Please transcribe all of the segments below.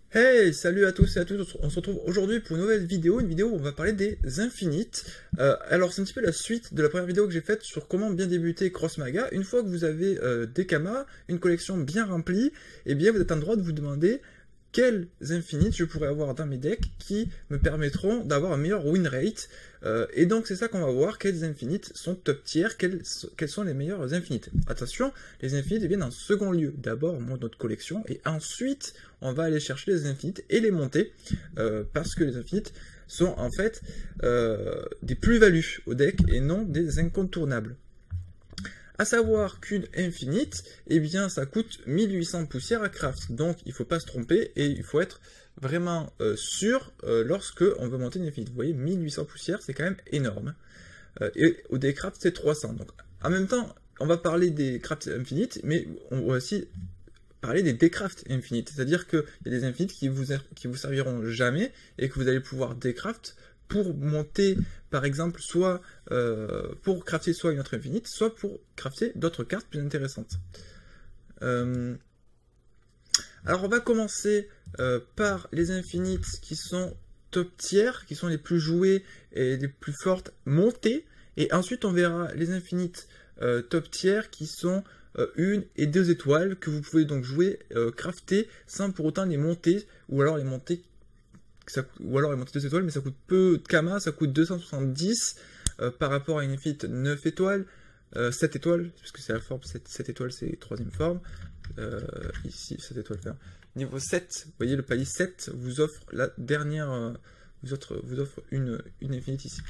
Hey, salut à tous et à toutes, on se retrouve aujourd'hui pour une nouvelle vidéo où on va parler des infinites. Alors c'est un petit peu la suite de la première vidéo que j'ai faite sur comment bien débuter Cross Maga. Une fois que vous avez des kamas, une collection bien remplie, eh bien vous êtes en droit de vous demander quels infinites je pourrais avoir dans mes decks qui me permettront d'avoir un meilleur win rate. Et donc c'est ça qu'on va voir, quels infinites sont top tier, quels sont les meilleurs infinites. Attention, les infinites viennent en second lieu. D'abord on monte notre collection et ensuite on va aller chercher les infinites et les monter, parce que les infinites sont en fait des plus-values au deck et non des incontournables. À savoir qu'une infinite, eh bien, ça coûte 1800 poussières à craft. Donc, il ne faut pas se tromper et il faut être vraiment sûr lorsque on veut monter une infinite. Vous voyez, 1800 poussières, c'est quand même énorme. Et au decraft, c'est 300. Donc, en même temps, on va parler des crafts infinites, mais on va aussi parler des decraft infinites. C'est-à-dire qu'il y a des infinites qui vous serviront jamais et que vous allez pouvoir decraft pour monter, par exemple, soit pour crafter soit une autre infinite, soit pour crafter d'autres cartes plus intéressantes. Alors on va commencer par les infinites qui sont top tier, qui sont les plus jouées et les plus fortes montées, et ensuite on verra les infinites top tier qui sont 1 et 2 étoiles, que vous pouvez donc jouer, crafter, sans pour autant les monter, ou alors les monter les monter 2 étoiles, mais ça coûte peu de kama, ça coûte 270 par rapport à une infinite 9 étoiles, 7 étoiles, parce que c'est la forme 7 étoiles, c'est la troisième forme. Ici, 7 étoiles. Niveau 7, vous voyez le palier 7 vous offre la dernière, vous offre une infinite ici.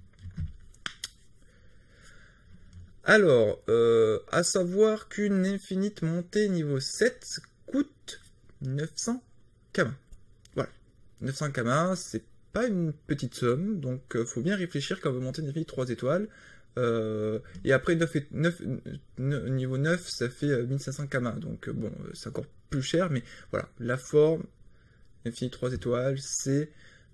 Alors, à savoir qu'une infinite montée niveau 7 coûte 900 kama. 900 kama, c'est pas une petite somme, donc faut bien réfléchir quand on veut monter une infinite 3 étoiles. Et après niveau 9, ça fait 1500 kama, donc bon, c'est encore plus cher, mais voilà, la forme, infinite 3 étoiles, c'est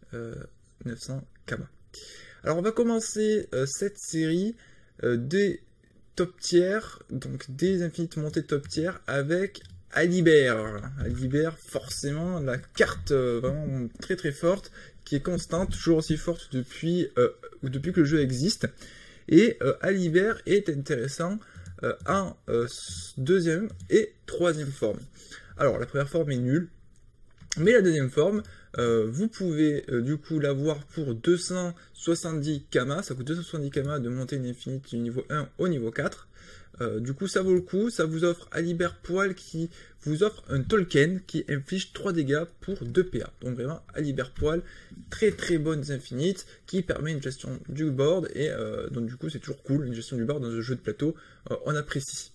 900 kama. Alors on va commencer cette série des top tier, donc des infinites montées top tier avec Alibert. Alibert, forcément, la carte vraiment très très forte, qui est constante, toujours aussi forte depuis que le jeu existe. Et Alibert est intéressant en deuxième et troisième forme. Alors, la première forme est nulle, mais la deuxième forme, vous pouvez du coup l'avoir pour 270 kama. Ça coûte 270 kama de monter une infinite du niveau 1 au niveau 4. Du coup, ça vaut le coup. Ça vous offre Alibert Poil qui vous offre un Tolkien qui inflige 3 dégâts pour 2 PA. Donc vraiment, Alibert Poil, très très bonnes infinites qui permet une gestion du board. Et donc du coup, c'est toujours cool, une gestion du board dans un jeu de plateau, on apprécie.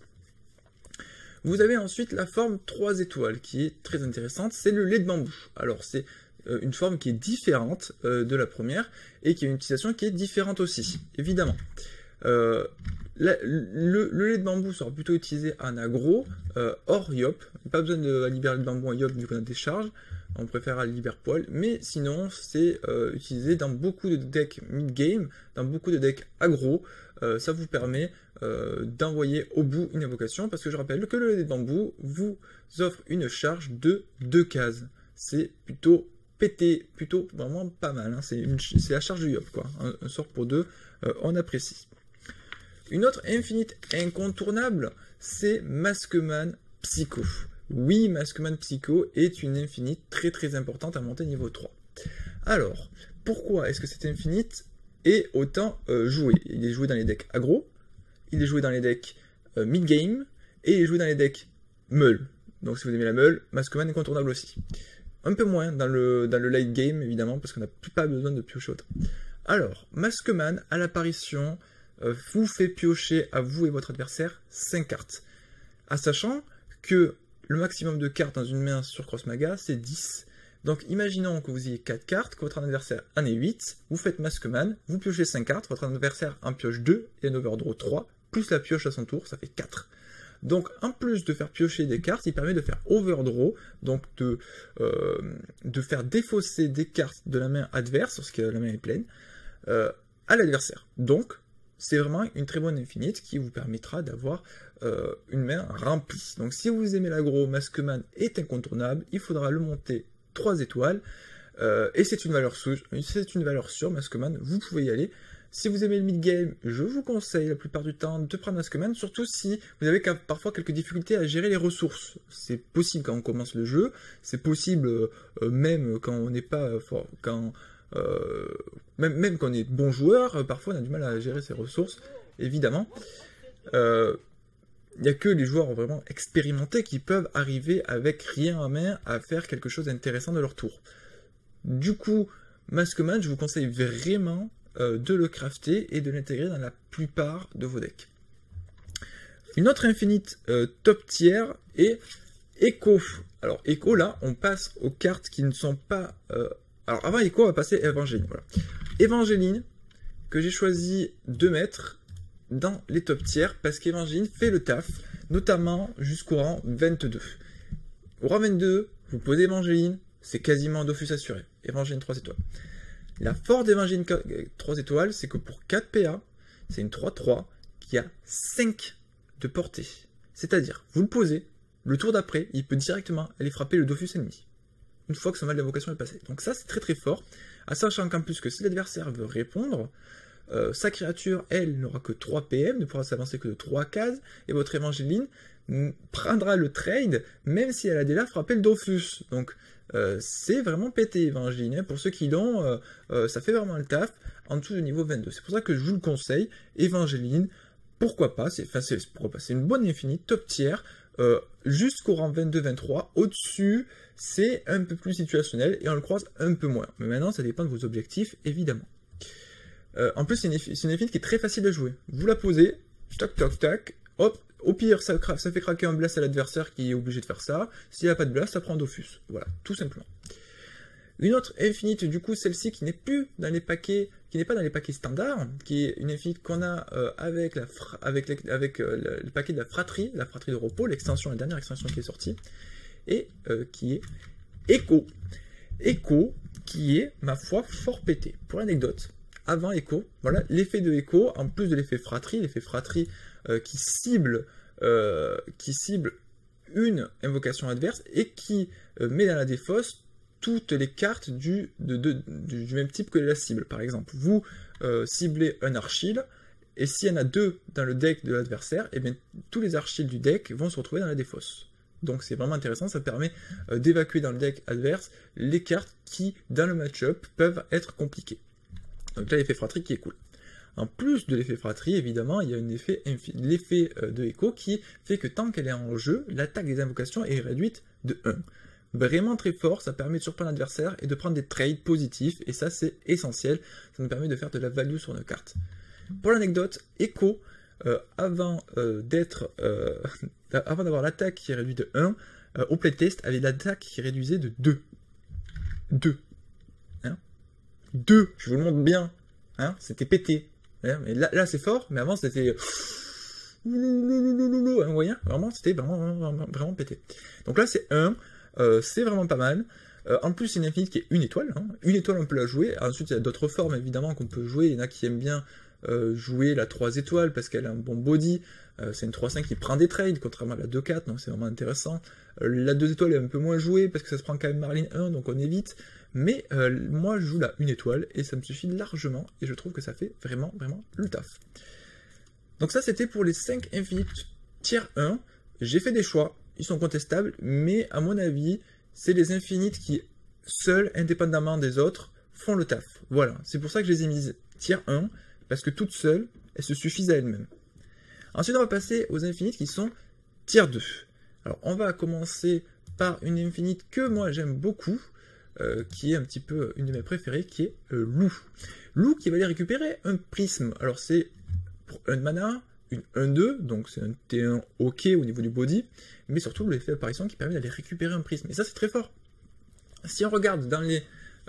Vous avez ensuite la forme 3 étoiles qui est très intéressante, c'est le lait de bambou. Alors c'est une forme qui est différente de la première et qui a une utilisation qui est différente aussi, évidemment. Le lait de bambou sera plutôt utilisé en aggro, hors Yop. Pas besoin de Alibert lait de bambou en Yop vu qu'on a des charges, on préfère Alibert Poil, mais sinon c'est utilisé dans beaucoup de decks mid-game, dans beaucoup de decks aggro. Ça vous permet d'envoyer au bout une invocation, parce que je rappelle que le lait de bambou vous offre une charge de 2 cases. C'est plutôt pété, plutôt vraiment pas mal, hein. C'est la charge du Yop, quoi. Un sort pour 2, on apprécie. Une autre infinite incontournable, c'est Maskman Psycho. Oui, Maskman Psycho est une infinite très très importante à monter niveau 3. Alors, pourquoi est-ce que cette infinite est autant joué? Il est joué dans les decks aggro, il est joué dans les decks mid-game, et il est joué dans les decks meule. Donc si vous aimez la meule, Maskman est incontournable aussi. Un peu moins dans le late game, évidemment, parce qu'on n'a pas besoin de piocher autant. Alors, Maskman, à l'apparition, vous fait piocher à vous et votre adversaire 5 cartes. En sachant que le maximum de cartes dans une main sur Cross Maga, c'est 10. Donc imaginons que vous ayez 4 cartes, que votre adversaire en ait 8, vous faites Maskman, vous piochez 5 cartes, votre adversaire en pioche 2 et un overdraw 3, plus la pioche à son tour, ça fait 4. Donc en plus de faire piocher des cartes, il permet de faire overdraw, donc de faire défausser des cartes de la main adverse, lorsque la main est pleine, à l'adversaire. Donc c'est vraiment une très bonne infinite qui vous permettra d'avoir une main remplie. Donc si vous aimez l'aggro, Maskman est incontournable, il faudra le monter 3 étoiles. Et c'est une valeur sûre, Maskman, vous pouvez y aller. Si vous aimez le mid-game, je vous conseille la plupart du temps de prendre Maskman, surtout si vous avez parfois quelques difficultés à gérer les ressources. C'est possible quand on commence le jeu, c'est possible même quand on n'est pas fort, même quand on est bon joueur, parfois on a du mal à gérer ses ressources, évidemment. Il n'y a que les joueurs vraiment expérimentés qui peuvent arriver avec rien en main à faire quelque chose d'intéressant de leur tour. Du coup, Maskman, je vous conseille vraiment de le crafter et de l'intégrer dans la plupart de vos decks. Une autre infinite top tier est Echo. Alors Echo, là, on passe aux cartes qui ne sont pas... Alors avant Echo, on va passer Evangeline. Voilà. Evangeline, que j'ai choisi de mettre dans les top tiers, parce qu'Evangeline fait le taf, notamment jusqu'au rang 22. Au rang 22, vous posez Evangeline, c'est quasiment Dofus assuré. Evangeline 3 étoiles. La force d'Evangeline 3 étoiles, c'est que pour 4 PA, c'est une 3-3 qui a 5 de portée. C'est-à-dire, vous le posez, le tour d'après, il peut directement aller frapper le Dofus ennemi. Une fois que son mal d'invocation est passé. Donc ça, c'est très très fort. À sachant qu'en plus que si l'adversaire veut répondre, sa créature, elle, n'aura que 3 PM, ne pourra s'avancer que de 3 cases, et votre Evangeline prendra le trade, même si elle a déjà frappé le Dofus. Donc, c'est vraiment pété Evangeline, hein. Pour ceux qui l'ont, ça fait vraiment le taf en dessous du niveau 22. C'est pour ça que je vous le conseille, Evangeline, pourquoi pas, c'est une bonne infinite, top tier, jusqu'au rang 22-23, au-dessus, c'est un peu plus situationnel, et on le croise un peu moins. Mais maintenant, ça dépend de vos objectifs, évidemment. En plus, c'est une infinite qui est très facile à jouer. Vous la posez, tac, tac, tac, hop, au pire, ça fait craquer un blast à l'adversaire qui est obligé de faire ça. S'il n'y a pas de blast, ça prend un Dofus. Voilà, tout simplement. Une autre infinite, du coup, celle-ci qui n'est plus dans les paquets, qui n'est pas dans les paquets standards, qui est une infinite qu'on a avec le paquet de la fratrie de repos, l'extension, la dernière extension qui est sortie, et qui est Echo. Echo, qui est, ma foi, fort pété. Pour l'anecdote, avant Echo, voilà, l'effet de Echo, en plus de l'effet fratrie qui cible une invocation adverse et qui met dans la défausse toutes les cartes du même type que la cible. Par exemple, vous ciblez un Archil, et s'il y en a 2 dans le deck de l'adversaire, et bien tous les Archils du deck vont se retrouver dans la défausse. Donc c'est vraiment intéressant, ça permet d'évacuer dans le deck adverse les cartes qui, dans le match-up, peuvent être compliquées. Donc là, l'effet fratrie qui est cool. En plus de l'effet fratrie, évidemment, il y a l'effet de Echo qui fait que tant qu'elle est en jeu, l'attaque des invocations est réduite de 1. Vraiment très fort, ça permet de surprendre l'adversaire et de prendre des trades positifs, et ça c'est essentiel, ça nous permet de faire de la value sur nos cartes. Pour l'anecdote, Echo, avant d'avoir l'attaque qui est réduite de 1, au playtest avait l'attaque qui réduisait de 2. 2. Hein, 2, je vous le montre bien. Hein, c'était pété. Hein, mais là c'est fort, mais avant c'était... Vous voyez, vraiment, c'était vraiment pété. Donc là c'est 1, c'est vraiment pas mal. En plus, c'est une infinite qui est une étoile. Hein. Une étoile, on peut la jouer. Ensuite, il y a d'autres formes, évidemment, qu'on peut jouer. Il y en a qui aiment bien jouer la 3 étoiles parce qu'elle a un bon body. C'est une 3-5 qui prend des trades, contrairement à la 2-4, donc c'est vraiment intéressant. La 2 étoiles est un peu moins jouée parce que ça se prend quand même Marlene 1, donc on évite. Mais moi, je joue la 1 étoile et ça me suffit largement. Et je trouve que ça fait vraiment le taf. Donc ça, c'était pour les 5 infinites tier 1. J'ai fait des choix. Ils sont contestables, mais à mon avis, c'est les infinites qui, seules, indépendamment des autres, font le taf. Voilà, c'est pour ça que je les ai mises tier 1, parce que toutes seules, elles se suffisent à elles-mêmes. Ensuite, on va passer aux infinites qui sont tier 2. Alors, on va commencer par une infinite que moi j'aime beaucoup, qui est un petit peu une de mes préférées, qui est Loup. Loup qui va aller récupérer un prisme. Alors, c'est pour un mana, une 1-2, donc c'est un T1 ok au niveau du body, mais surtout l'effet d'apparition qui permet d'aller récupérer un prisme. Et ça c'est très fort. Si on regarde dans les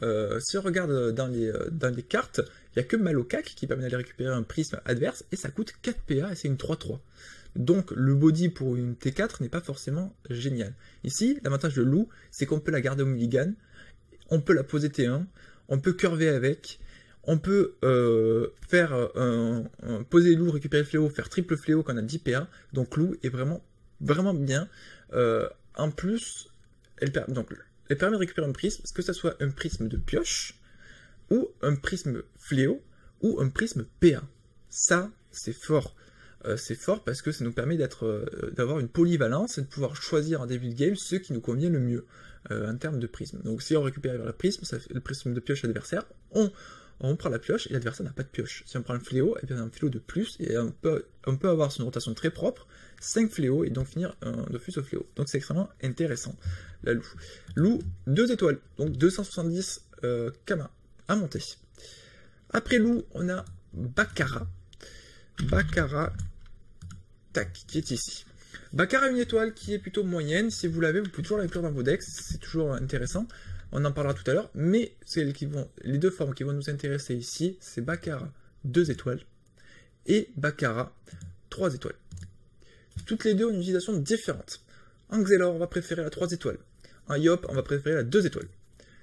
cartes, il n'y a que Malokak qui permet d'aller récupérer un prisme adverse, et ça coûte 4 PA et c'est une 3-3. Donc le body pour une T4 n'est pas forcément génial. Ici, l'avantage de Loup, c'est qu'on peut la garder au mulligan, on peut la poser T1, on peut curver avec, on peut faire poser Loup, récupérer le fléau, faire triple fléau quand on a 10 PA, donc Loup est vraiment bien. En plus, donc, elle permet de récupérer un prisme, que ce soit un prisme de pioche, ou un prisme fléau, ou un prisme PA. Ça, c'est fort. C'est fort parce que ça nous permet d'avoir une polyvalence et de pouvoir choisir en début de game ce qui nous convient le mieux en termes de prisme. Donc si on récupère le prisme de pioche adversaire, on prend la pioche et l'adversaire n'a pas de pioche. Si on prend le fléau, et bien on a un fléau de plus et on peut avoir sur une rotation très propre 5 fléaux et donc finir d'office au fléau. Donc c'est extrêmement intéressant. La loup. Loup, 2 étoiles, donc 270 Kama à monter. Après loup, on a Baccarat. Baccarat, tac, qui est ici. Baccarat, une étoile qui est plutôt moyenne. Si vous l'avez, vous pouvez toujours l'inclure dans vos decks. C'est toujours intéressant. On en parlera tout à l'heure. Mais les deux formes qui vont nous intéresser ici, c'est Baccarat 2 étoiles et Baccarat 3 étoiles. Toutes les deux ont une utilisation différente. En Xelor, on va préférer la 3 étoiles. En Yop, on va préférer la 2 étoiles.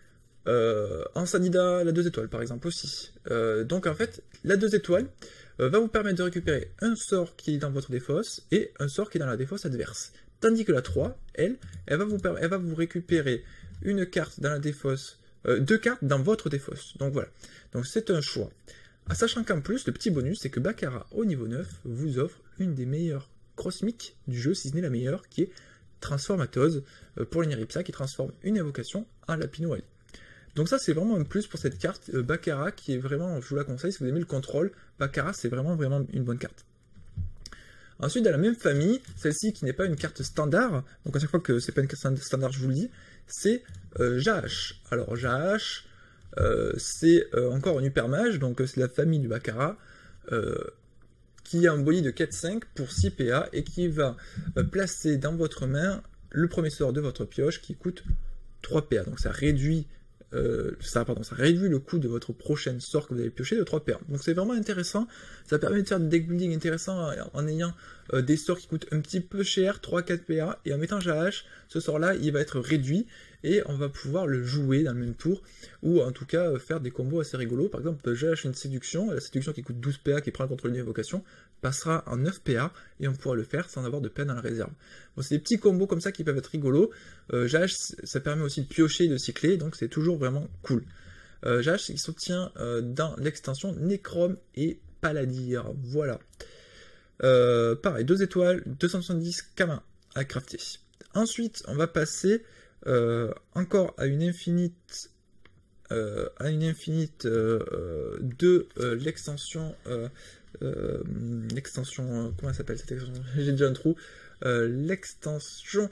En Sanida, la 2 étoiles par exemple aussi. Donc en fait, la 2 étoiles va vous permettre de récupérer un sort qui est dans votre défausse et un sort qui est dans la défausse adverse. Tandis que la 3, elle va vous récupérer une carte dans la défausse, 2 cartes dans votre défausse. Donc voilà. Donc c'est un choix. Sachant qu'en plus, le petit bonus, c'est que Baccarat au niveau 9 vous offre une des meilleures crossmiques du jeu, si ce n'est la meilleure, qui est Transformatose pour l'Iniripsa, qui transforme une invocation en Lapinoali. Donc ça c'est vraiment un plus pour cette carte Baccarat qui est vraiment, je vous la conseille si vous aimez le contrôle, Baccarat c'est vraiment une bonne carte. Ensuite dans la même famille, celle-ci qui n'est pas une carte standard, donc à chaque fois que c'est pas une carte standard je vous le dis, c'est Jahash. Alors Jahash c'est encore un hypermage, donc c'est la famille du Baccarat qui a un body de 4-5 pour 6 PA et qui va placer dans votre main le premier sort de votre pioche qui coûte 3 PA, donc ça réduit ça réduit le coût de votre prochaine sort que vous allez piocher de 3 PA. Donc c'est vraiment intéressant, ça permet de faire des deck building intéressants en ayant des sorts qui coûtent un petit peu cher, 3-4 PA, et en mettant Jahash, ce sort là il va être réduit, et on va pouvoir le jouer dans le même tour, ou en tout cas faire des combos assez rigolos. Par exemple, Jahash une séduction, la séduction qui coûte 12 PA, qui prend le contrôle d'une évocation, passera en 9 PA, et on pourra le faire sans avoir de PA dans la réserve. Bon, c'est des petits combos comme ça qui peuvent être rigolos. Jahash, ça permet aussi de piocher et de cycler, donc c'est toujours vraiment cool. Jahash, il s'obtient dans l'extension Necrom et Paladir, voilà. Pareil, 2 étoiles, 270 Kama à crafter. Ensuite, on va passer encore à une infinite de l'extension comment elle s'appelle cette extension, j'ai déjà un trou, l'extension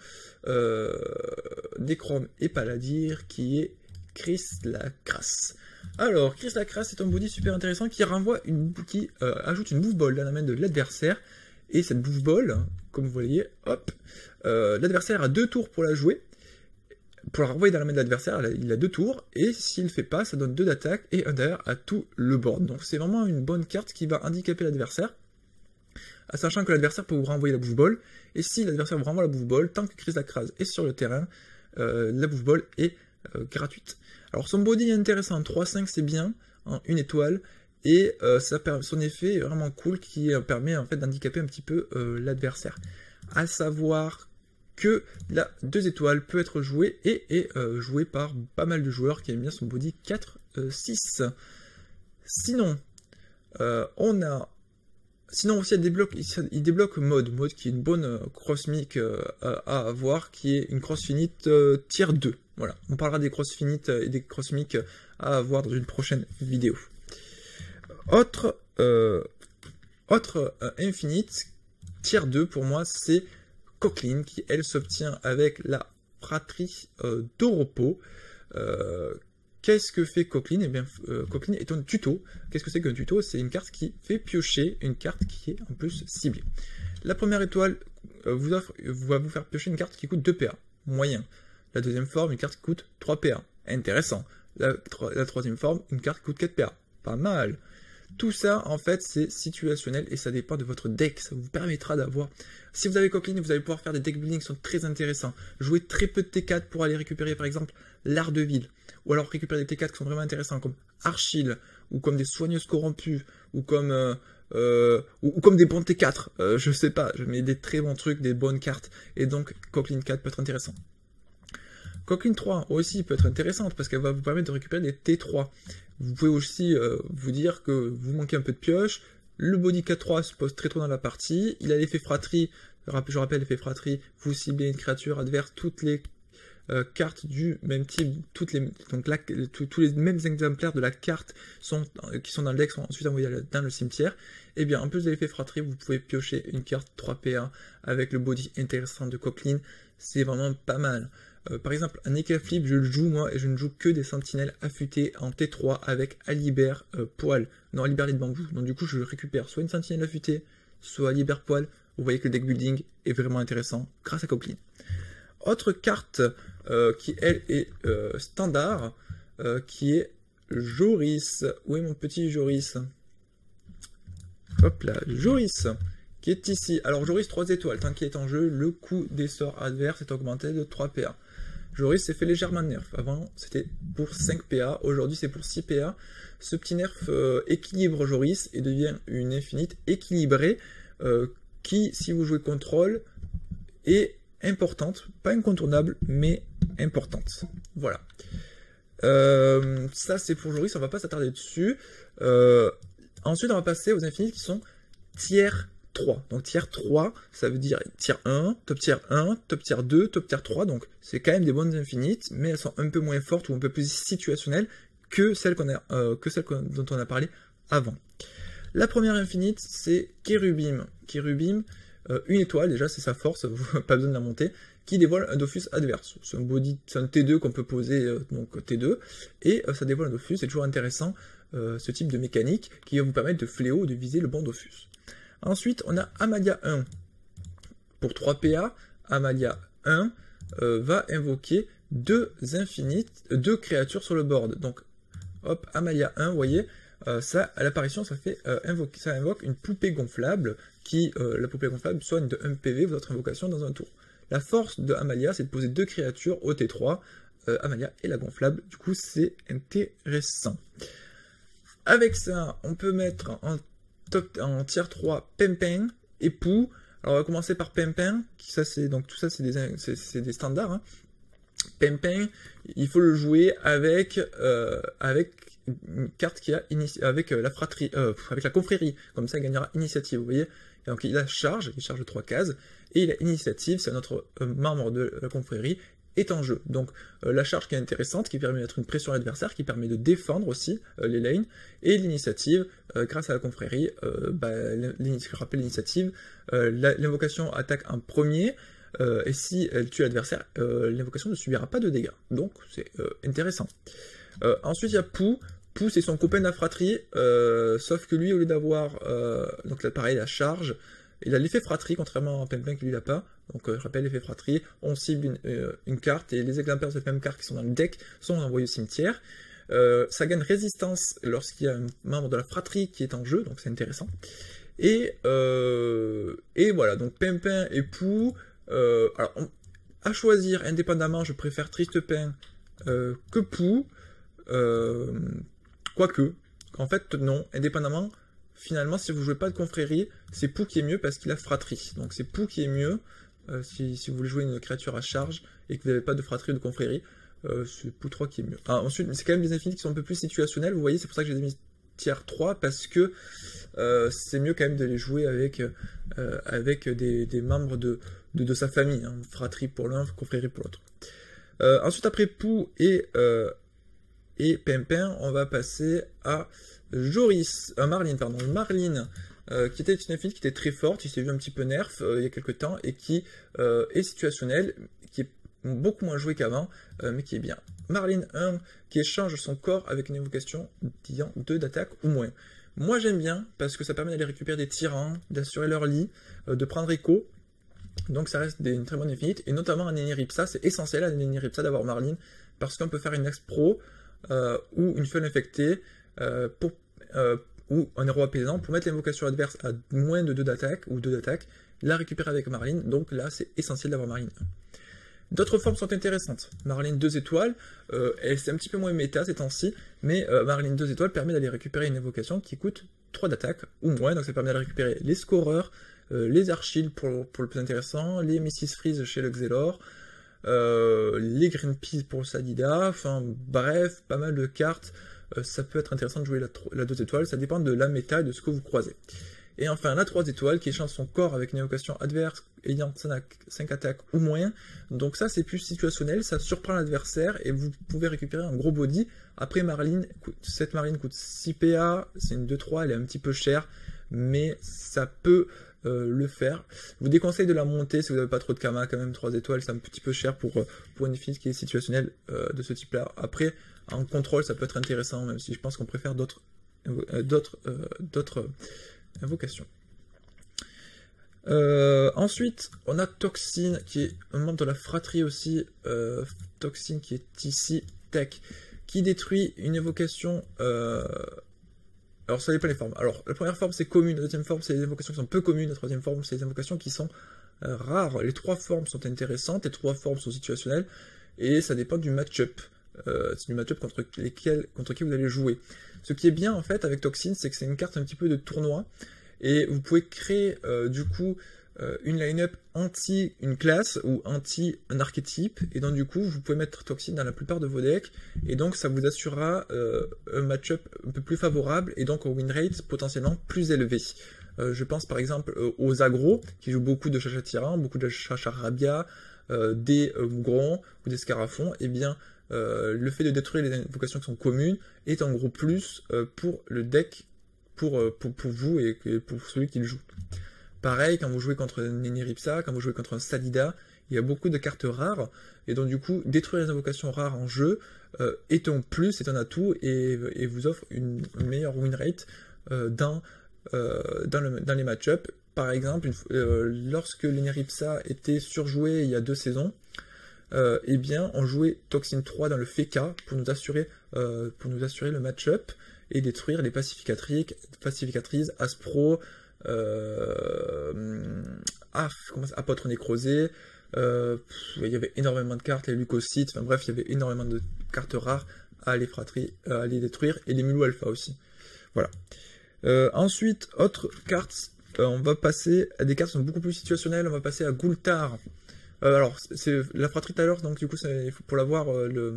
Necrom et Paladir qui est Chris la Crasse. Alors Chris la Crasse c'est un body super intéressant qui ajoute une bouffe ball dans la main de l'adversaire, et cette bouffe ball, comme vous voyez, hop, l'adversaire a 2 tours pour la jouer. Pour la renvoyer dans la main de l'adversaire, il a 2 tours, et s'il ne fait pas, ça donne 2 d'attaque et 1 derrière à tout le board. Donc c'est vraiment une bonne carte qui va handicaper l'adversaire, sachant que l'adversaire peut vous renvoyer la bouffe ball, et si l'adversaire vous renvoie la bouffe ball, tant que Chris la Crasse est sur le terrain, la bouffe ball est gratuite. Alors son body est intéressant, 3-5 c'est bien, en 1 étoile, et son effet est vraiment cool qui permet en fait d'handicaper un petit peu l'adversaire. À savoir que la 2 étoiles peut être jouée et est jouée par pas mal de joueurs qui aiment bien son body 4-6. Sinon, sinon aussi il débloque mode qui est une bonne cross-mic à avoir, qui est une cross-finite tier 2. Voilà, on parlera des cross-finites et des cross-mic à avoir dans une prochaine vidéo. Autre infinite tier 2 pour moi c'est Coqueline, qui elle s'obtient avec la fratrie d'Oropo. Qu'est-ce que fait Coqueline? Eh bien, Coqueline est un tuto. Qu'est-ce que c'est qu'un tuto? C'est une carte qui fait piocher une carte qui est en plus ciblée. La première étoile va vous faire piocher une carte qui coûte 2 PA, moyen. La deuxième forme, une carte qui coûte 3 PA, intéressant. La troisième forme, une carte qui coûte 4 PA, pas mal. Tout ça, en fait, c'est situationnel et ça dépend de votre deck. Ça vous permettra d'avoir... Si vous avez Coqueline, vous allez pouvoir faire des deck building qui sont très intéressants. Jouer très peu de T4 pour aller récupérer, par exemple, l'art de ville. Ou alors récupérer des T4 qui sont vraiment intéressants, comme Archil, ou comme des soigneuses corrompues, ou comme des bons T4. Je sais pas, je mets des très bons trucs, des bonnes cartes. Et donc, Coqueline 4 peut être intéressant. Coqueline 3 aussi peut être intéressante parce qu'elle va vous permettre de récupérer des T3. Vous pouvez aussi vous dire que vous manquez un peu de pioche. Le body 4-3 se pose très tôt dans la partie. Il a l'effet fratrie. Je rappelle l'effet fratrie. Vous ciblez une créature adverse, toutes les cartes du même type, donc là, tous les mêmes exemplaires de la carte qui sont dans le deck sont ensuite envoyés dans le cimetière. Et bien en plus de l'effet fratrie, vous pouvez piocher une carte 3 PA avec le body intéressant de Coqueline. C'est vraiment pas mal. Par exemple, un Eka Flip, je le joue moi et je ne joue que des sentinelles affûtées en T3 avec Alibert poil. Non, Alibert lit de bambou. Donc du coup, je récupère soit une sentinelle affûtée, soit Alibert poil. Vous voyez que le deck building est vraiment intéressant grâce à Coqueline. Autre carte qui elle est standard, qui est Joris. Où est mon petit Joris? Hop là, Joris, qui est ici. Alors Joris 3 étoiles, tant qu'il est en jeu, le coût des sorts adverses est augmenté de 3 PA. Joris s'est fait légèrement nerf. Avant c'était pour 5 PA, aujourd'hui c'est pour 6 PA. Ce petit nerf équilibre Joris et devient une infinite équilibrée qui, si vous jouez contrôle, est importante, pas incontournable, mais importante. Voilà. Ça c'est pour Joris, on va pas s'attarder dessus. Ensuite on va passer aux infinites qui sont tiers 3. Donc tiers 3, ça veut dire tiers 1, top tiers 1, top tiers 2, top tiers 3. Donc c'est quand même des bonnes infinites, mais elles sont un peu moins fortes ou un peu plus situationnelles que celles dont on a parlé avant. La première infinite, c'est Kérubim. Kérubim, une étoile, déjà c'est sa force, pas besoin de la monter, qui dévoile un Dofus adverse. C'est un T2 qu'on peut poser, donc T2, et ça dévoile un Dofus, c'est toujours intéressant, ce type de mécanique, qui va vous permettre de fléau, de viser le bon Dofus. Ensuite, on a Amalia 1. Pour 3 PA, Amalia 1 va invoquer deux créatures sur le board. Donc, hop, Amalia 1, vous voyez, ça, à l'apparition, ça invoque une poupée gonflable, qui, la poupée gonflable, soigne de 1 PV votre invocation dans un tour. La force de Amalia, c'est de poser deux créatures au T3, Amalia et la gonflable, du coup, c'est intéressant. Avec ça, on peut mettre en tier 3 Pimpin et Pou. Alors on va commencer par Pimpin, donc tout ça c'est des standards. Hein. Pimpin, il faut le jouer avec une carte qui a avec la fratrie, avec la confrérie, comme ça il gagnera initiative, vous voyez. Donc il a charge, il charge 3 cases, et il a initiative, c'est notre membre de la confrérie, est en jeu. Donc la charge qui est intéressante, qui permet de mettre une pression à l'adversaire, qui permet de défendre aussi les lanes, et l'initiative, grâce à la confrérie, je rappelle l'initiative, l'invocation attaque en premier, et si elle tue l'adversaire, l'invocation ne subira pas de dégâts. Donc c'est intéressant. Ensuite il y a Pou. Pou c'est son copain de la fratrie, sauf que lui au lieu d'avoir, donc là pareil la charge, il a l'effet fratrie, contrairement à Pimpin qui lui l'a pas. Donc je rappelle l'effet fratrie, on cible une carte et les exemplaires de cette même carte qui sont dans le deck sont envoyés au cimetière. Ça gagne résistance lorsqu'il y a un membre de la fratrie qui est en jeu, donc c'est intéressant. Et voilà, donc Pimpin et Pou. Alors à choisir indépendamment, je préfère Tristepin que Pou. Quoique, en fait non, indépendamment. Finalement, si vous jouez pas de confrérie, c'est Pou qui est mieux parce qu'il a fratrie. Donc c'est Pou qui est mieux si vous voulez jouer une créature à charge et que vous n'avez pas de fratrie ou de confrérie. C'est Pou 3 qui est mieux. Ah, ensuite, c'est quand même des infinites qui sont un peu plus situationnelles. Vous voyez, c'est pour ça que j'ai mis tier 3 parce que c'est mieux quand même de les jouer avec des membres de sa famille. Hein. Fratrie pour l'un, confrérie pour l'autre. Ensuite, après Pou et Pimpin, on va passer à Marlene, qui était une infinite qui était très forte, qui s'est vu un petit peu nerf il y a quelques temps, et qui est situationnelle, qui est beaucoup moins jouée qu'avant, mais qui est bien. Marlene 1, qui échange son corps avec une invocation disant 2 d'attaque ou moins. Moi j'aime bien, parce que ça permet d'aller récupérer des tyrans, d'assurer leur lit, de prendre écho, donc ça reste une très bonne infinite, et notamment à Neniripsa, c'est essentiel à Neniripsa d'avoir Marlene, parce qu'on peut faire une ex-pro, ou une feuille infectée, ou un héros apaisant pour mettre l'invocation adverse à moins de 2 d'attaque ou 2 d'attaque, la récupérer avec Marlene, donc là c'est essentiel d'avoir Marlene 1. D'autres formes sont intéressantes. Marlene 2 étoiles, c'est un petit peu moins méta ces temps-ci, mais Marlene 2 étoiles permet d'aller récupérer une invocation qui coûte 3 d'attaque ou moins, donc ça permet d'aller récupérer les scoreurs, les archiles pour le plus intéressant, les Mrs. Freeze chez le Xelor, les Greenpeace pour le Sadida, enfin bref, pas mal de cartes. Ça peut être intéressant de jouer la 2 étoiles, ça dépend de la méta et de ce que vous croisez. Et enfin la 3 étoiles qui échange son corps avec une évocation adverse ayant 5 attaques ou moins. Donc ça c'est plus situationnel, ça surprend l'adversaire et vous pouvez récupérer un gros body. Après Marlene, cette Marlene coûte 6 PA, c'est une 2-3, elle est un petit peu chère, mais ça peut le faire. Je vous déconseille de la monter si vous n'avez pas trop de Kama, quand même 3 étoiles c'est un petit peu cher pour une infinite qui est situationnelle de ce type là. Après en contrôle ça peut être intéressant, même si je pense qu'on préfère d'autres invocation. Ensuite, on a Toxin, qui est un membre de la fratrie aussi. Toxin qui est ici, Tech, qui détruit une évocation. Alors, ça dépend des formes. Alors, la première forme, c'est commune. La deuxième forme, c'est des invocations qui sont peu communes. La troisième forme, c'est des invocations qui sont rares. Les 3 formes sont intéressantes. Les 3 formes sont situationnelles. Et ça dépend du match-up. C'est du match-up contre qui vous allez jouer. Ce qui est bien en fait avec Toxin, c'est que c'est une carte un petit peu de tournoi et vous pouvez créer du coup une line-up anti une classe ou anti un archétype et donc du coup vous pouvez mettre Toxin dans la plupart de vos decks et donc ça vous assurera un match-up un peu plus favorable et donc un win rate potentiellement plus élevé. Je pense par exemple aux agros qui jouent beaucoup de Chacha Tyran, beaucoup de Chacha Rabia, des Mougrons ou des Scarafons, et bien le fait de détruire les invocations qui sont communes est en gros plus pour le deck, pour vous et pour celui qui le joue. Pareil, quand vous jouez contre un Neniripsa, quand vous jouez contre un Sadida, il y a beaucoup de cartes rares, et donc du coup, détruire les invocations rares en jeu est un plus, est un atout, et vous offre une meilleure win rate dans les match-ups. Par exemple, lorsque l'Eniripsa était surjoué il y a 2 saisons, eh bien, on jouait Toxin 3 dans le Feka pour nous assurer le match-up et détruire les pacificatrices, Aspro, Apôtre Nécrosé, il y avait énormément de cartes, les leucocytes, enfin bref, il y avait énormément de cartes rares à les détruire, et les Mulou Alpha aussi. Voilà. Ensuite, autre carte, on va passer à des cartes qui sont beaucoup plus situationnelles, on va passer à Gultar. Alors, c'est la fratrie tout à l'heure, donc du coup, pour l'avoir,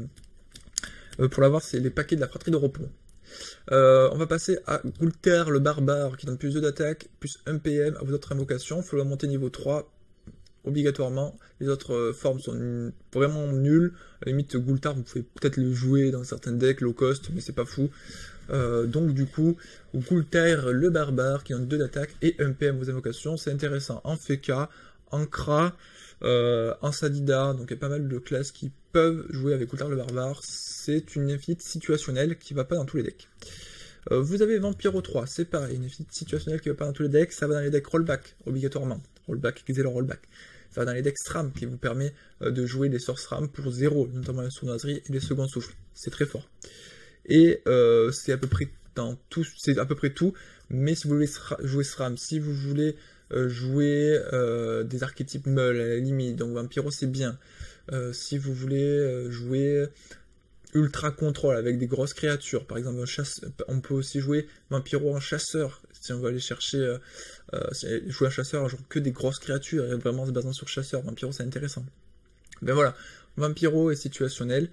c'est les paquets de la fratrie de repos. On va passer à Gultar le barbare, qui donne plus 2 d'attaque, plus 1 PM à vos autres invocations. Il faut la monter niveau 3, obligatoirement. Les autres formes sont vraiment nulles. À la limite, Gultar, vous pouvez peut-être le jouer dans certains decks low cost, mais c'est pas fou. Donc du coup, Gultar le barbare, qui donne 2 d'attaque et 1 PM à vos invocations. C'est intéressant en Feka, en Kra, en Sadida, donc il y a pas mal de classes qui peuvent jouer avec Gultar le barbare. C'est une infinite situationnelle qui va pas dans tous les decks. Vous avez Vampiro 3, c'est pareil, une infinite situationnelle qui va pas dans tous les decks, ça va dans les decks rollback, obligatoirement. Rollback, excellent rollback. Ça va dans les decks SRAM, qui vous permet de jouer des sorts SRAM pour 0, notamment la sournoiserie et les seconds souffles. C'est très fort. Et c'est à peu près tout, mais si vous voulez jouer SRAM, si vous voulez jouer des archétypes meul à la limite, donc Vampiro c'est bien. Si vous voulez jouer ultra contrôle avec des grosses créatures, par exemple on peut aussi jouer Vampiro en chasseur, si on veut aller chercher jouer un chasseur, genre que des grosses créatures et vraiment se basant sur chasseur, Vampiro c'est intéressant. Ben voilà, Vampiro est situationnel,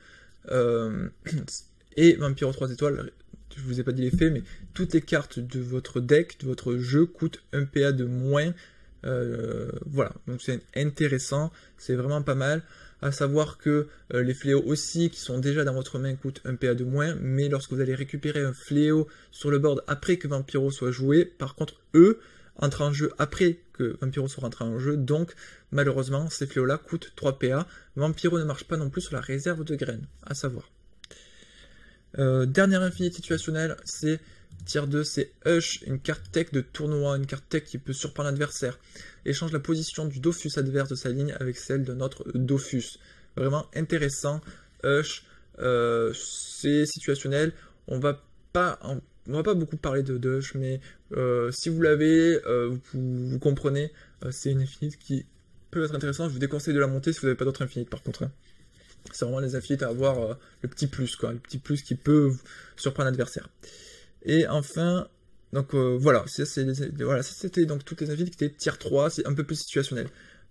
et Vampiro 3 étoiles, je vous ai pas dit l'effet, mais toutes les cartes de votre deck, de votre jeu, coûtent 1 PA de moins. Voilà, donc c'est intéressant, c'est vraiment pas mal. À savoir que les fléaux aussi, qui sont déjà dans votre main, coûtent 1 PA de moins, mais lorsque vous allez récupérer un fléau sur le board après que Vampiro soit joué, par contre, eux entrent en jeu après que Vampiro soit rentré en jeu, donc malheureusement, ces fléaux-là coûtent 3 PA. Vampiro ne marche pas non plus sur la réserve de graines, à savoir. Dernière infinite situationnelle, c'est tier 2, c'est Hush, une carte tech de tournoi, une carte tech qui peut surprendre l'adversaire. Échange la position du Dofus adverse de sa ligne avec celle de notre Dofus. Vraiment intéressant. Hush, c'est situationnel. On va pas beaucoup parler de Hush, mais si vous l'avez, vous comprenez, c'est une infinite qui peut être intéressante. Je vous déconseille de la monter si vous n'avez pas d'autres infinites par contre. Hein. C'est vraiment les infinites à avoir le petit plus, quoi, le petit plus qui peut surprendre l'adversaire. Et enfin, donc voilà, c'était donc toutes les infinites qui étaient tier 3, c'est un peu plus situationnel.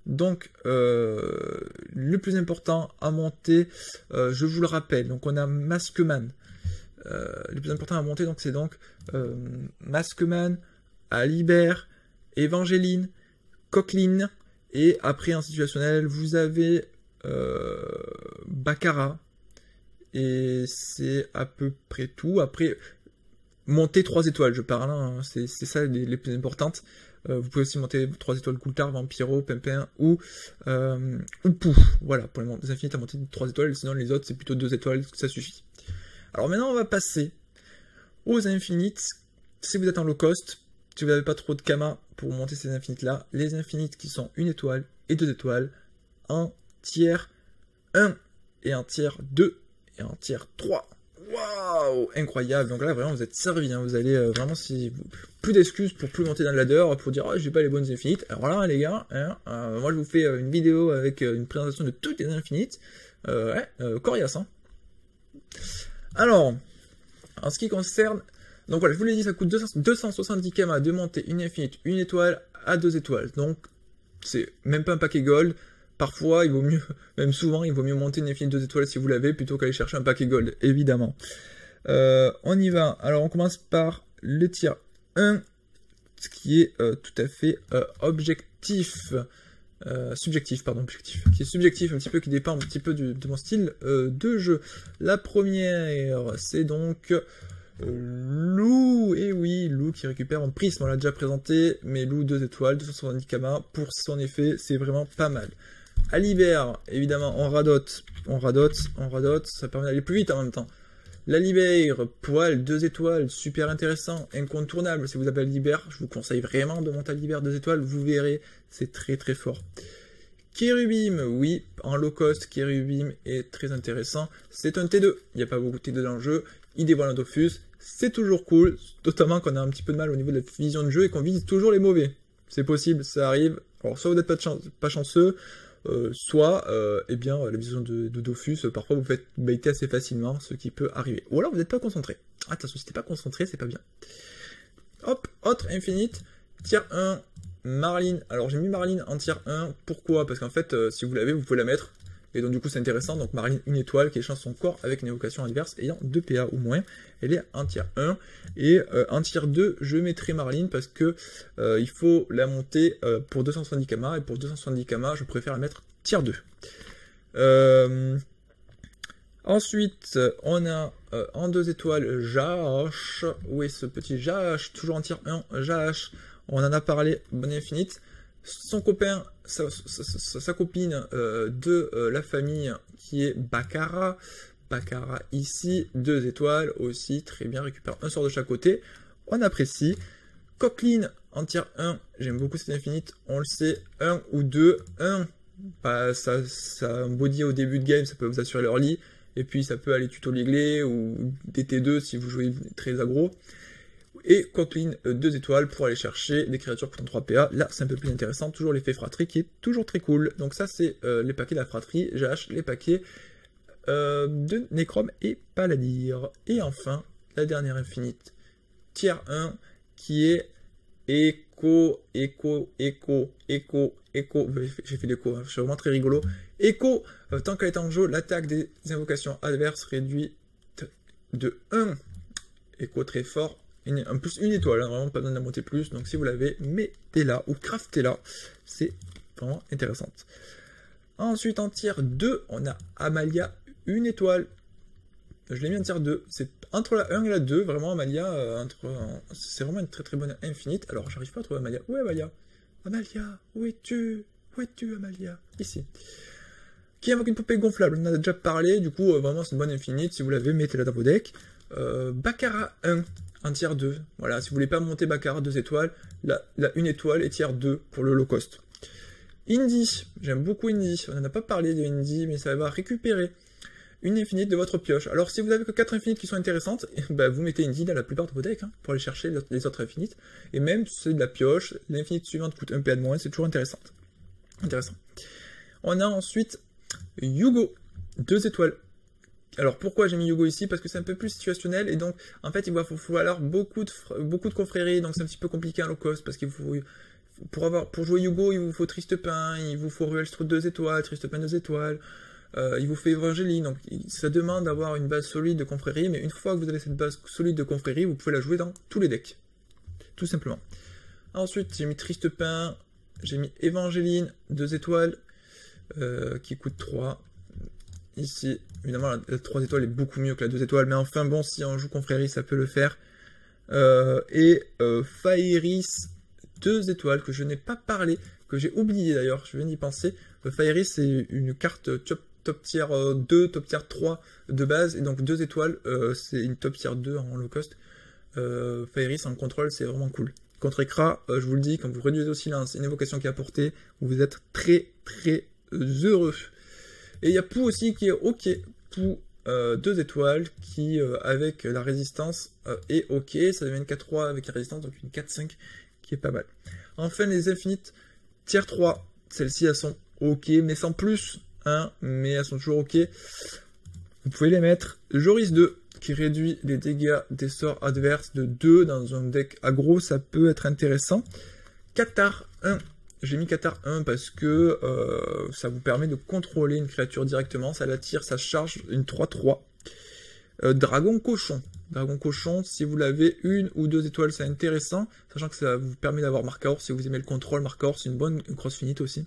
Donc, le plus important à monter, je vous le rappelle, donc on a Maskman. Le plus important à monter, donc c'est donc Maskman, Alibert, Evangeline, Coqueline, et après en situationnel, vous avez Baccarat, et c'est à peu près tout. Après, monter 3 étoiles, je parle, hein, c'est ça les plus importantes. Vous pouvez aussi monter 3 étoiles Coulthard, Vampiro, Pimpin ou Pou. Voilà, pour les infinites à monter 3 étoiles, sinon les autres c'est plutôt 2 étoiles, ça suffit. Alors maintenant on va passer aux infinites. Si vous êtes en low cost, si vous n'avez pas trop de Kama pour monter ces infinites là, les infinites qui sont 1 étoile et 2 étoiles, en tiers 1 et en tiers 2 et en tiers 3. Waouh, incroyable. Donc là vraiment vous êtes servi, hein. Vous allez vraiment, si plus d'excuses pour plus monter dans le ladder, pour dire oh, j'ai pas les bonnes infinites. Alors là les gars, hein, moi je vous fais une vidéo avec une présentation de toutes les infinites. Coriace, hein. Alors, en ce qui concerne, donc voilà, je vous l'ai dit, ça coûte 270 Kama de monter une infinite, 1 étoile à 2 étoiles. Donc c'est même pas un paquet gold. Parfois, il vaut mieux, même souvent, il vaut mieux monter une infinite 2 étoiles si vous l'avez, plutôt qu'aller chercher un paquet gold, évidemment. On y va. Alors, on commence par le tiers 1, ce qui est tout à fait subjectif, qui est subjectif un petit peu, qui dépend un petit peu de mon style de jeu. La première, c'est donc Lou, et oui, Lou qui récupère en prisme, on l'a déjà présenté, mais Lou 2 étoiles, 270 Kama, pour son effet, c'est vraiment pas mal. Alibert, évidemment, on radote, ça permet d'aller plus vite en même temps. L'Alibert, poil, 2 étoiles, super intéressant, incontournable. Si vous avez Alibert, je vous conseille vraiment de monter Alibert 2 étoiles, vous verrez, c'est très très fort. Kérubim, oui, en low cost, Kérubim est très intéressant. C'est un T2, il n'y a pas beaucoup de T2 dans le jeu, il dévoile un Dofus, c'est toujours cool, notamment quand on a un petit peu de mal au niveau de la vision de jeu et qu'on vise toujours les mauvais. C'est possible, ça arrive. Alors soit vous n'êtes pas chanceux, soit eh bien, la vision de Dofus, parfois vous faites baiter assez facilement, ce qui peut arriver. Ou alors vous n'êtes pas concentré. Attention, si t'es pas concentré, c'est pas bien. Hop, autre infinite, tiers 1, Marlene. Alors j'ai mis Marlene en tiers 1, pourquoi? Parce qu'en fait, si vous l'avez, vous pouvez la mettre. Et donc du coup c'est intéressant, donc Marlene 1 étoile qui échange son corps avec une évocation adverse ayant 2 PA ou moins, elle est en tiers 1, et en tiers 2 je mettrai Marlene parce que il faut la monter pour 270 Kama, et pour 270 Kama je préfère la mettre tiers 2. Ensuite on a en 2 étoiles Jash, où est ce petit Jash, toujours en tiers 1, Jash, on en a parlé, bonne infinite. Son copain, sa copine de la famille qui est Baccarat. Baccarat ici, 2 étoiles aussi, très bien, récupère un sort de chaque côté. On apprécie. Coqueline en tiers 1, j'aime beaucoup cette infinite, on le sait, 1 ou 2, 1, bah, ça un body au début de game, ça peut vous assurer l'early, et puis ça peut aller tuto léglé ou des T2 si vous jouez très aggro. Et Coqueline 2 étoiles pour aller chercher des créatures coûtant 3 PA. Là, c'est un peu plus intéressant. Toujours l'effet fratrie qui est toujours très cool. Donc ça, c'est les paquets de la fratrie. J'ai les paquets de Necrom et Paladir. Et enfin, la dernière infinite. Tiers 1 qui est Echo. J'ai fait l'écho, hein. Je suis vraiment très rigolo. Echo, tant qu'elle est en jeu, l'attaque des invocations adverses réduite de 1. Echo très fort. En plus, 1 étoile, hein, vraiment pas besoin de la monter plus. Donc si vous l'avez, mettez-la ou craftez-la. C'est vraiment intéressant. Ensuite, en tiers 2, on a Amalia, 1 étoile. Je l'ai mis en tiers 2. C'est entre la 1 et la 2, vraiment Amalia, c'est vraiment une très très bonne infinite. Alors, j'arrive pas à trouver Amalia. Où est Amalia? Amalia, où es-tu? Où es-tu, Amalia? Ici. Qui invoque une poupée gonflable. On en a déjà parlé. Du coup, vraiment, c'est une bonne infinite. Si vous l'avez, mettez-la dans vos decks. Baccarat 1. En tiers 2, voilà, si vous voulez pas monter Baccarat 2 étoiles, la 1 étoile est tiers 2 pour le low cost. Indy, j'aime beaucoup Indy, on n'en a pas parlé de Indy, mais ça va récupérer une infinite de votre pioche. Alors si vous avez que 4 infinites qui sont intéressantes, bah, vous mettez Indy dans la plupart de vos decks, hein, pour aller chercher les autres infinites, et même si c'est de la pioche, l'infinite suivante coûte un PA de moins, c'est toujours intéressant. On a ensuite Yugo, 2 étoiles. Alors pourquoi j'ai mis Yugo ici? Parce que c'est un peu plus situationnel, et donc en fait il va falloir beaucoup de confréries, donc c'est un petit peu compliqué à low cost, parce qu'il pour jouer Yugo, il vous faut Triste Pain, il vous faut Ruelstrud 2 étoiles, Triste Pain 2 étoiles, il vous faut Evangeline, donc ça demande d'avoir une base solide de confrérie, mais une fois que vous avez cette base solide de confrérie, vous pouvez la jouer dans tous les decks, tout simplement. Ensuite, j'ai mis Triste Pain, j'ai mis Evangeline 2 étoiles, qui coûte 3. Ici, évidemment, la 3 étoiles est beaucoup mieux que la 2 étoiles, mais enfin bon, si on joue confrérie, ça peut le faire. Faeris 2 étoiles, que je n'ai pas parlé, que j'ai oublié d'ailleurs, je viens d'y penser. Faeris, c'est une carte top tier 2, top tier 3 de base, et donc 2 étoiles, c'est une top tier 2 en low cost. Faeris en contrôle, c'est vraiment cool. Contre Ekra, je vous le dis, quand vous réduisez au silence, une évocation qui est apportée, vous êtes très très heureux. Et il y a Pou aussi qui est ok. Pou 2 étoiles qui, avec la résistance, est ok. Ça devient une 4-3 avec la résistance, donc une 4-5 qui est pas mal. Enfin, les infinites tier 3, celles-ci elles sont ok, mais sans plus, hein, mais elles sont toujours ok. Vous pouvez les mettre. Joris 2 qui réduit les dégâts des sorts adverses de 2 dans un deck aggro, ça peut être intéressant. Cathare 1. J'ai mis Cathare 1 parce que ça vous permet de contrôler une créature directement, ça l'attire, ça charge une 3-3. Dragon Cochon. Dragon Cochon, si vous l'avez 1 ou 2 étoiles, c'est intéressant, sachant que ça vous permet d'avoir Marcaor, si vous aimez le contrôle, Marcaor c'est une bonne cross finite aussi.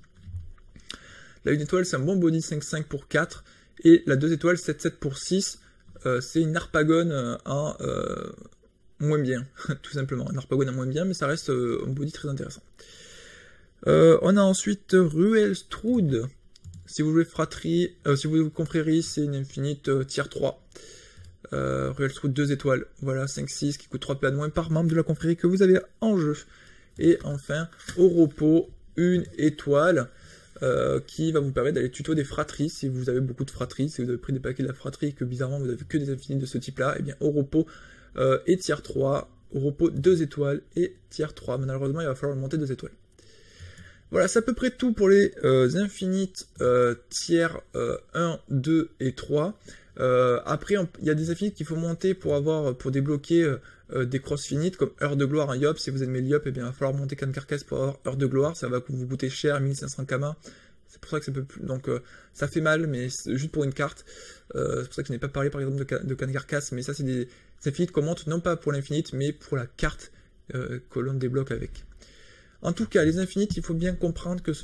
La 1 étoile, c'est un bon body 5-5 pour 4, et la 2 étoiles, 7-7 pour 6, c'est une Harpagon en moins bien, tout simplement. Une Harpagon en moins bien, mais ça reste un body très intéressant. On a ensuite Ruelstrud. Si vous jouez Fratrie, si vous jouez Confrérie, c'est une infinite tier 3. Ruelstrud 2 étoiles, voilà, 5-6 qui coûte 3 PA de moins par membre de la confrérie que vous avez en jeu. Et enfin, Oropo, 1 étoile, qui va vous permettre d'aller tuto des fratries, si vous avez beaucoup de fratries, si vous avez pris des paquets de la fratrie et que bizarrement vous avez que des infinites de ce type-là, et bien Oropo est tier 3, Oropo 2 étoiles et tier 3. Malheureusement, il va falloir monter 2 étoiles. Voilà, c'est à peu près tout pour les infinites tiers 1, 2 et 3. Après, il y a des infinites qu'il faut monter pour débloquer des cross finites, comme Heure de Gloire en Yop. Si vous aimez le Yop, eh bien, il va falloir monter Can Carcasse pour avoir Heure de Gloire. Ça va vous coûter cher, 1500 Kama. C'est pour ça que ça peut plus. Donc, ça fait mal, mais c'est juste pour une carte. C'est pour ça que je n'ai pas parlé, par exemple, de Can Carcasse. Mais ça, c'est des infinites qu'on monte non pas pour l'infinite, mais pour la carte que l'on débloque avec. En tout cas, les infinites, il faut bien comprendre que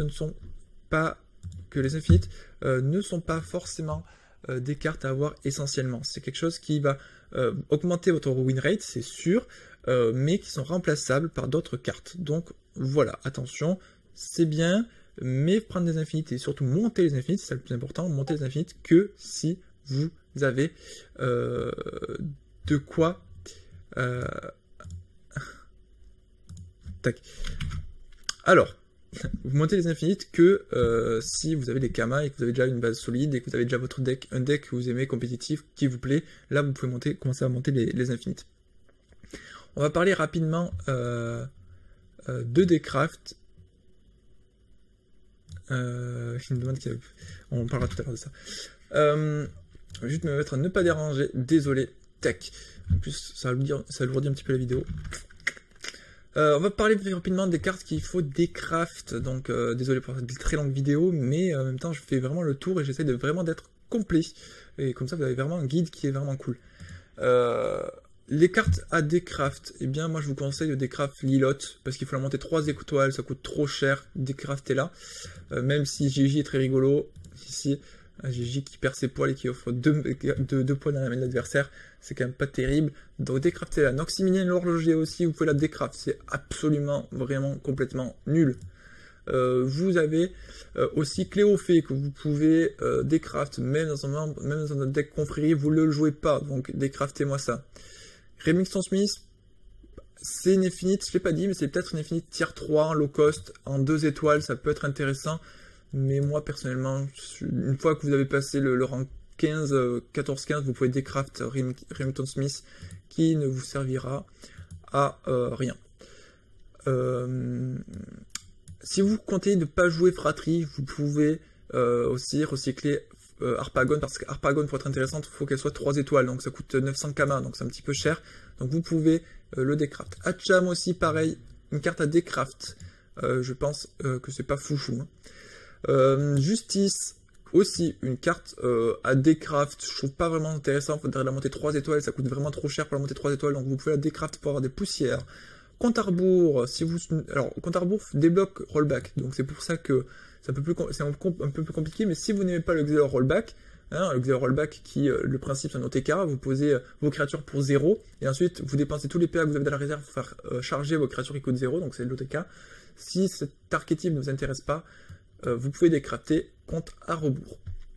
les infinites ne sont pas forcément des cartes à avoir essentiellement. C'est quelque chose qui va augmenter votre win rate, c'est sûr, mais qui sont remplaçables par d'autres cartes. Donc voilà, attention, c'est bien, mais prendre des infinites et surtout monter les infinites, c'est ça le plus important, monter les infinites que si vous avez de quoi... Tac. Alors, vous montez les infinites que si vous avez des kamas et que vous avez déjà une base solide et que vous avez déjà votre deck, un deck que vous aimez, compétitif, qui vous plaît, là vous pouvez commencer à monter les infinites. On va parler rapidement de Decraft. Je me demande on parlera tout à l'heure de ça. Je vais juste me mettre à ne pas déranger, désolé, tac. En plus, ça alourdit un petit peu la vidéo. On va parler plus rapidement des cartes qu'il faut décraft, donc désolé pour cette très longue vidéo, mais en même temps je fais vraiment le tour et j'essaie de vraiment d'être complet, et comme ça vous avez vraiment un guide qui est vraiment cool. Les cartes à décraft, eh bien moi je vous conseille de décraft Lilot, parce qu'il faut la monter 3 étoiles, ça coûte trop cher, décraftez là, même si Gigi est très rigolo, ici, Gigi qui perd ses poils et qui offre 2 poils dans la main de l'adversaire, c'est quand même pas terrible. Donc décraftez la Noxyminienne l'horloger aussi, vous pouvez la décraft, c'est absolument, vraiment, complètement nul. Vous avez aussi Cléophée que vous pouvez décraft, même dans un deck confrérie, vous ne le jouez pas, donc décraftez-moi ça. Remington Smith, c'est une infinite, je ne l'ai pas dit, mais c'est peut-être une infinite tier 3 en low cost, en 2 étoiles, ça peut être intéressant. Mais moi, personnellement, une fois que vous avez passé le rang 15, 14-15, vous pouvez décraft Remington Smith, qui ne vous servira à rien. Si vous comptez ne pas jouer Fratrie, vous pouvez aussi recycler Harpagon, parce qu'Harpagon, pour être intéressante, il faut qu'elle soit 3 étoiles, donc ça coûte 900 Kama, donc c'est un petit peu cher. Donc vous pouvez le décraft. Hatcham aussi, pareil, une carte à décraft. je pense que c'est pas foufou. Hein. Justice, aussi une carte à décraft, je trouve pas vraiment intéressant, il faudrait la monter 3 étoiles, ça coûte vraiment trop cher pour la monter 3 étoiles, donc vous pouvez la décraft pour avoir des poussières. Compte à rebours, si vous... Alors, compte à rebours débloque rollback, donc c'est pour ça que c'est un peu plus compliqué, mais si vous n'aimez pas le Xelor rollback, hein, le Xelor rollback qui, le principe c'est un OTK, vous posez vos créatures pour 0, et ensuite vous dépensez tous les PA que vous avez dans la réserve pour faire charger vos créatures qui coûtent 0, donc c'est l'OTK. Si cet archétype ne vous intéresse pas, vous pouvez décrafter compte à rebours.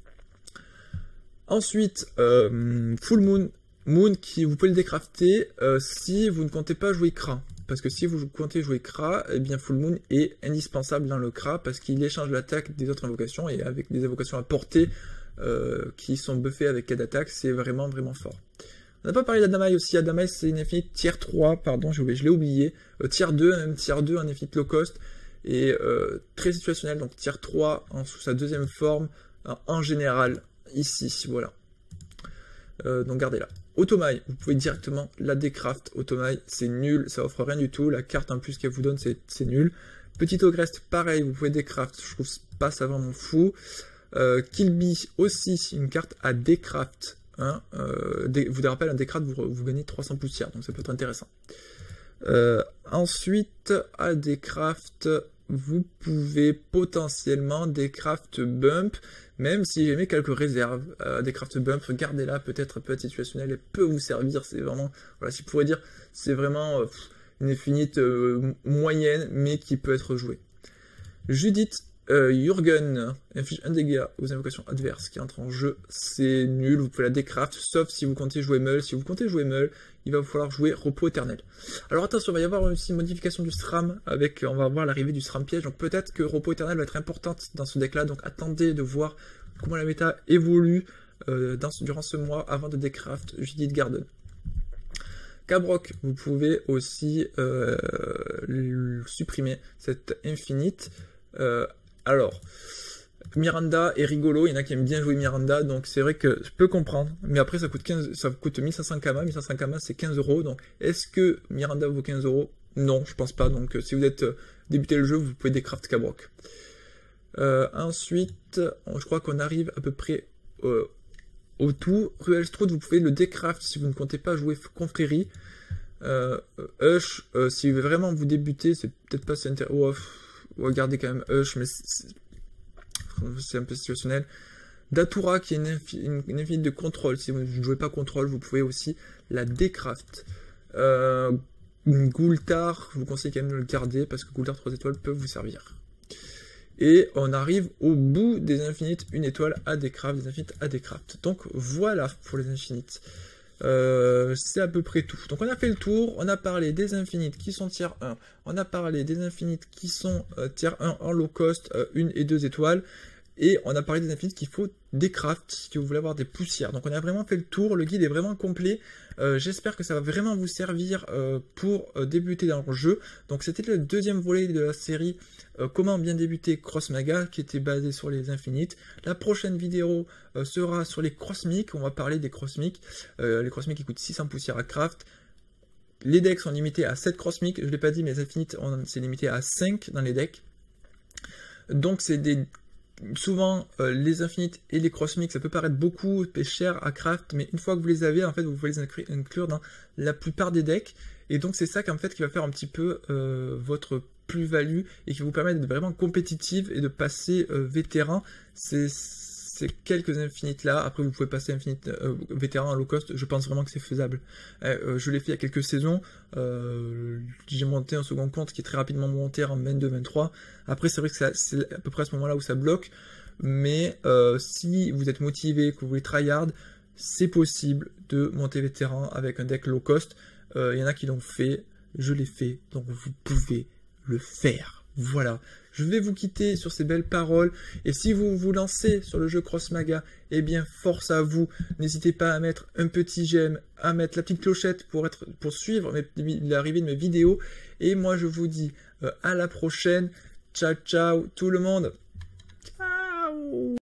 Ensuite, Full Moon qui vous pouvez le décrafter si vous ne comptez pas jouer Kra. Parce que si vous comptez jouer Kra, eh bien Full Moon est indispensable dans le Kra parce qu'il échange l'attaque des autres invocations et avec des invocations à portée qui sont buffées avec 4 d'attaque, c'est vraiment fort. On n'a pas parlé d'Adamai aussi. Adamai c'est une infinite tier 3, pardon, je l'ai oublié. Tier 2, même tier 2, un infinite low cost. Et très situationnel, donc tier 3 sous sa deuxième forme, en général, ici, voilà. Donc gardez-la. Automai, vous pouvez directement la décraft. Automai, c'est nul, ça offre rien du tout. La carte en plus qu'elle vous donne, c'est nul. Petit Ogrest, pareil, vous pouvez décraft. Je trouve pas ça vraiment fou. Kilby, aussi, une carte à décraft. Hein. Vous rappelez, un décraft, vous gagnez 300 poussières, donc ça peut être intéressant. Ensuite, à décraft, vous pouvez potentiellement décraft bump, même si j'aimais quelques réserves. Décraft bump, gardez-la, peut-être peut être situationnelle, elle peut vous servir, c'est vraiment, voilà, si je pourrais dire, c'est vraiment une infinite moyenne, mais qui peut être jouée. Judith, Jürgen, inflige un dégât aux invocations adverses qui entrent en jeu, c'est nul, vous pouvez la décraft, sauf si vous comptez jouer Meul. Si vous comptez jouer Meul, il va falloir jouer Repos Éternel. Alors attention, il va y avoir aussi une modification du SRAM, on va voir l'arrivée du SRAM piège, donc peut-être que Repos Éternel va être importante dans ce deck-là, donc attendez de voir comment la méta évolue durant ce mois avant de décraft Judith Garden. Cabrok, vous pouvez aussi supprimer cette infinite. Alors, Miranda est rigolo, il y en a qui aiment bien jouer Miranda, donc c'est vrai que je peux comprendre, mais après ça coûte 1500 kama, 1500 kama c'est 15 €, donc est-ce que Miranda vaut 15 €? Non, je pense pas, donc si vous êtes débuté le jeu, vous pouvez décraft Cabrok. Ensuite, je crois qu'on arrive à peu près au tout. Ruelstrud, vous pouvez le décraft si vous ne comptez pas jouer Confrérie. Hush, si vraiment vous débutez, c'est peut-être pas si intéressant. Regardez quand même Hush, mais c'est un peu situationnel. Datura, qui est une infinite de contrôle. Si vous ne jouez pas contrôle, vous pouvez aussi la décraft. Gultar, je vous conseille quand même de le garder, parce que Gultar 3 étoiles peut vous servir. Et on arrive au bout des infinites, une étoile à décraft, des infinites à décraft. Donc voilà pour les infinites. C'est à peu près tout. Donc on a fait le tour, on a parlé des infinites qui sont tier 1, on a parlé des infinites qui sont tier 1 en low cost, 1 et 2 étoiles, et on a parlé des infinites qu'il faut décraft si vous voulez avoir des poussières. Donc on a vraiment fait le tour, le guide est vraiment complet. J'espère que ça va vraiment vous servir pour débuter dans le jeu. Donc c'était le deuxième volet de la série comment bien débuter Cross Maga, qui était basé sur les infinites. La prochaine vidéo sera sur les Crossmic, on va parler des Crossmic. Les Crossmic qui coûtent 600 poussières à craft. Les decks sont limités à 7 Crossmic, je ne l'ai pas dit, mais les infinites c'est limité à 5 dans les decks. Donc c'est souvent les infinites et les crossmic, ça peut paraître beaucoup cher à craft, mais une fois que vous les avez, en fait, vous pouvez les inclure dans la plupart des decks, et donc c'est ça qu'en fait qui va faire un petit peu votre plus-value et qui vous permet d'être vraiment compétitive et de passer vétéran. C'est quelques infinites là. Après vous pouvez passer infinite vétéran à low cost, je pense vraiment que c'est faisable. Je l'ai fait il y a quelques saisons, j'ai monté un second compte qui est très rapidement monté en 22-23. Après c'est vrai que c'est à peu près à ce moment là où ça bloque, mais si vous êtes motivé, que vous voulez tryhard, c'est possible de monter vétéran avec un deck low cost. Il y en a qui l'ont fait, je l'ai fait, donc vous pouvez le faire. Voilà, je vais vous quitter sur ces belles paroles, et si vous vous lancez sur le jeu Cross Maga, eh bien force à vous, n'hésitez pas à mettre un petit j'aime, à mettre la petite clochette pour suivre l'arrivée de mes vidéos, et moi je vous dis à la prochaine, ciao ciao tout le monde.